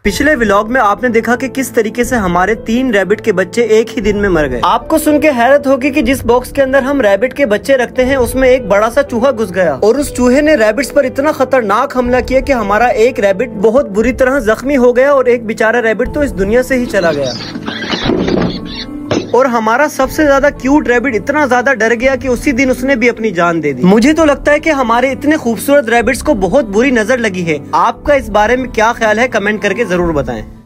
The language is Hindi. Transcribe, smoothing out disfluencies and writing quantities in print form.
पिछले व्लॉग में आपने देखा कि किस तरीके से हमारे 3 रैबिट के बच्चे एक ही दिन में मर गए। आपको सुन के हैरत होगी कि जिस बॉक्स के अंदर हम रैबिट के बच्चे रखते हैं उसमें एक बड़ा सा चूहा घुस गया और उस चूहे ने रैबिट्स पर इतना खतरनाक हमला किया कि हमारा एक रैबिट बहुत बुरी तरह जख्मी हो गया और एक बेचारा रैबिट तो इस दुनिया से ही चला गया। और हमारा सबसे ज्यादा क्यूट रैबिट इतना ज्यादा डर गया कि उसी दिन उसने भी अपनी जान दे दी। मुझे तो लगता है कि हमारे इतने खूबसूरत रैबिट्स को बहुत बुरी नजर लगी है। आपका इस बारे में क्या ख्याल है, कमेंट करके जरूर बताएं।